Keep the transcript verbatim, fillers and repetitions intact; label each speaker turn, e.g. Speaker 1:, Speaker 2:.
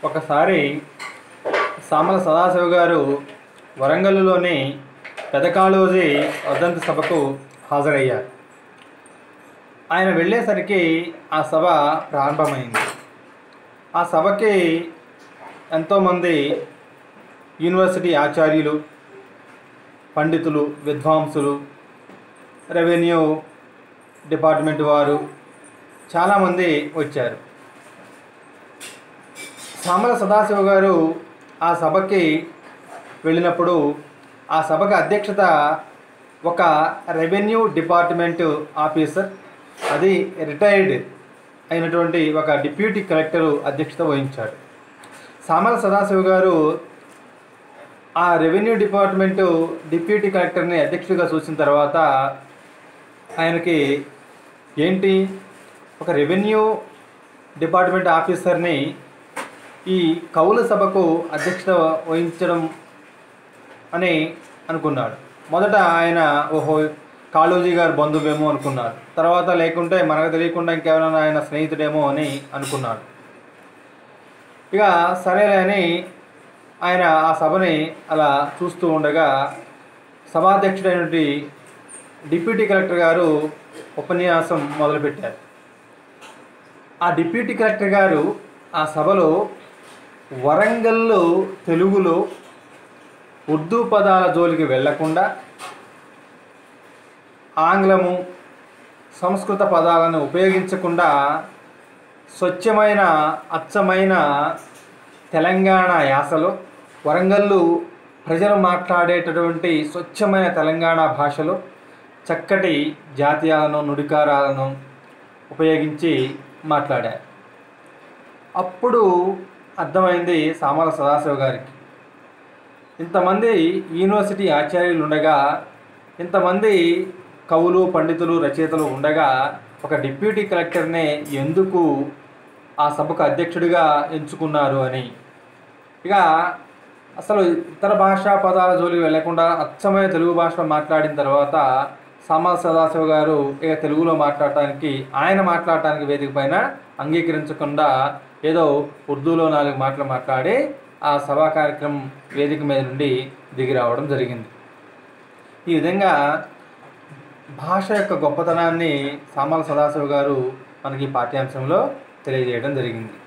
Speaker 1: ఒకసారి సామల సదాశివ గారు వరంగల్లులోని పెదకాళోజీ వర్ధంతి సభకు హాజరయ్యారు. ఆయన వెళ్ళేసరికి ఆ సభ ప్రారంభమైంది. ఆ సభకి ఎంతోమంది యూనివర్సిటీ ఆచార్యులు, పండితులు, విద్వాంసులు, రెవెన్యూ డిపార్ట్మెంట్ వారు చాలామంది వచ్చారు. సామల సదాశివ గారు ఆ సభకి వెళ్ళినప్పుడు ఆ సభకు అధ్యక్షత ఒక రెవెన్యూ డిపార్ట్మెంట్ ఆఫీసర్, అది రిటైర్డ్ అయినటువంటి ఒక డిప్యూటీ కలెక్టరు అధ్యక్షత వహించాడు. సామల సదాశివ గారు ఆ రెవెన్యూ డిపార్ట్మెంటు డిప్యూటీ కలెక్టర్ని అధ్యక్షుడిగా చూసిన తర్వాత ఆయనకి ఏంటి, ఒక రెవెన్యూ డిపార్ట్మెంట్ ఆఫీసర్ని ఈ కవుల సభకు అధ్యక్షత వహించడం అని అనుకున్నాడు. మొదట ఆయన ఓహో కాళోజీ గారు బంధువేమో అనుకున్నాడు. తర్వాత లేకుంటే మనకు తెలియకుండా ఇంకెవరైనా ఆయన స్నేహితుడేమో అని అనుకున్నాడు. ఇక సరేలే అని ఆయన ఆ సభని అలా చూస్తూ ఉండగా సభాధ్యక్షుడైనటువంటి డిప్యూటీ కలెక్టర్ గారు ఉపన్యాసం మొదలుపెట్టారు. ఆ డిప్యూటీ కలెక్టర్ గారు ఆ సభలో వరంగల్లో తెలుగులో ఉర్దూ పదాల జోలికి వెళ్లకుండా ఆంగ్లము, సంస్కృత పదాలను ఉపయోగించకుండా స్వచ్ఛమైన అచ్చమైన తెలంగాణ యాసలో, వరంగల్లు ప్రజలు మాట్లాడేటటువంటి స్వచ్ఛమైన తెలంగాణ భాషలో చక్కటి జాతీయాలను, నుడికారాలను ఉపయోగించి మాట్లాడారు. అప్పుడు అర్థమైంది సామల సదాశివ గారికి, ఇంతమంది యూనివర్సిటీ ఆచార్యులు ఉండగా, ఇంతమంది కవులు, పండితులు, రచయితలు ఉండగా ఒక డిప్యూటీ కలెక్టర్నే ఎందుకు ఆ సభకు అధ్యక్షుడిగా ఎంచుకున్నారు అని. ఇక అసలు ఇతర భాషా పదాల జోలికి వెళ్లకుండా అచ్చమైన తెలుగు భాషలో మాట్లాడిన తర్వాత సామల సదాశివ గారు ఇక తెలుగులో మాట్లాడటానికి, ఆయన మాట్లాడటానికి వేదిక పైన అంగీకరించకుండా ఏదో ఉర్దూలో నాలుగు మాటలు మాట్లాడి ఆ సభా కార్యక్రమం వేదిక మీద నుండి దిగి రావడం జరిగింది. ఈ విధంగా భాష యొక్క గొప్పతనాన్ని సామల సదాశివ గారు మనకి పాఠ్యాంశంలో తెలియజేయడం జరిగింది.